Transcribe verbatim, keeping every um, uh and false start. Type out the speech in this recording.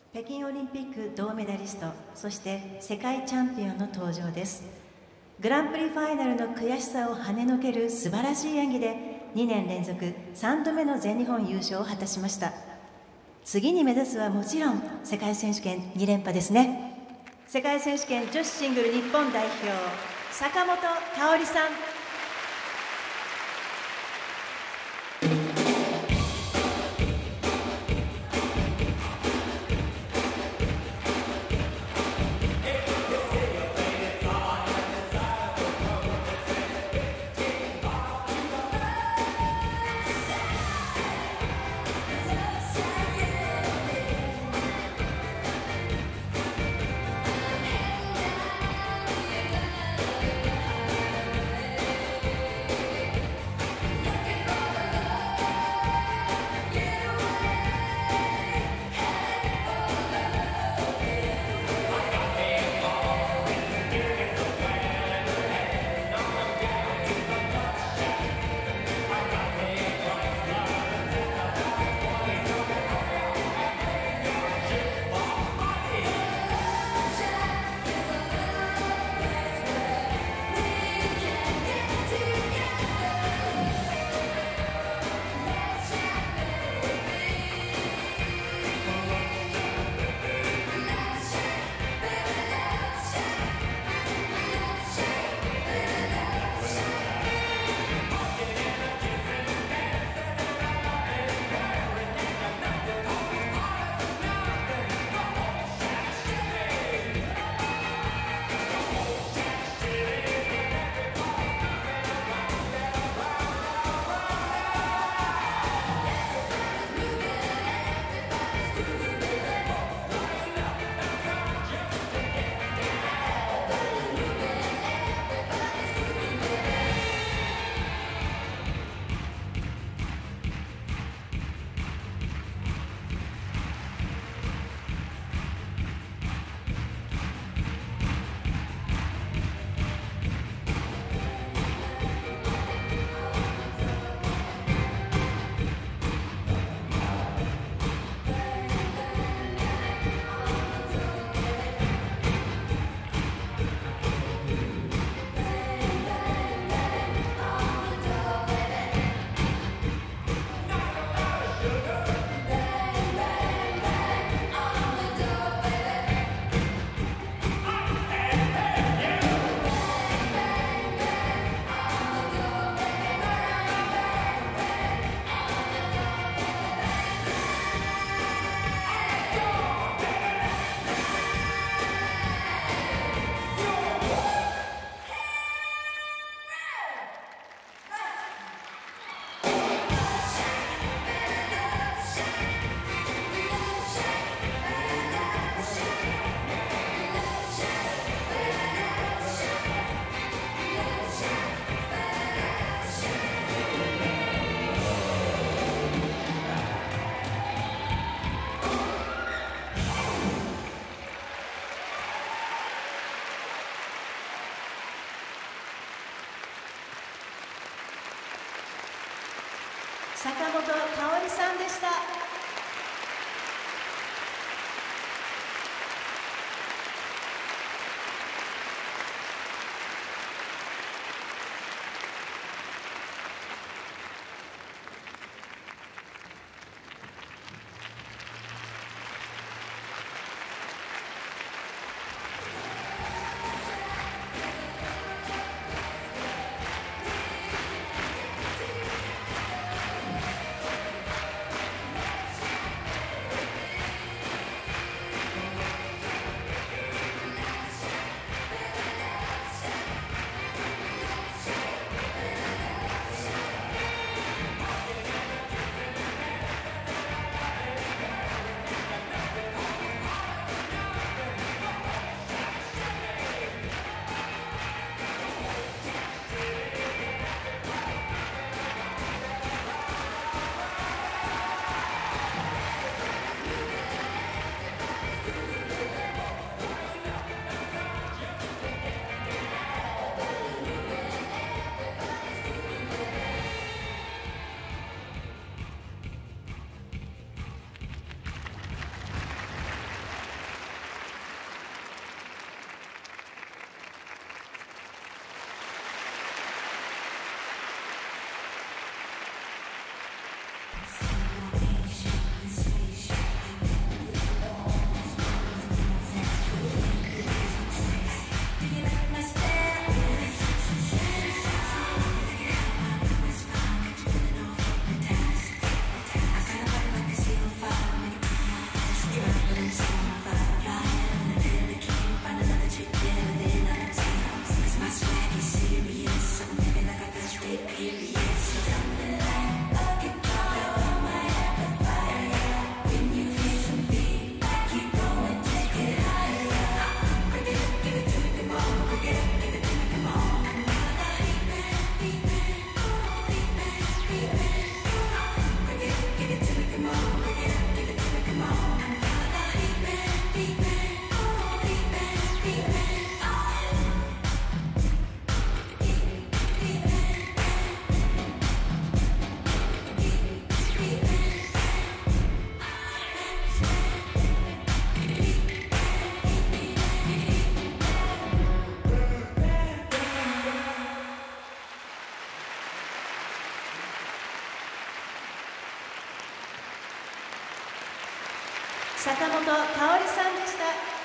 北京オリンピック銅メダリスト、そして世界チャンピオンの登場です。グランプリファイナルの悔しさを跳ねのける素晴らしい演技でにねん連続さんどめの全日本優勝を果たしました。次に目指すはもちろん世界選手権に連覇ですね。世界選手権女子シングル日本代表、坂本花織さん。坂本花織さんでした。 坂本香織さんでした。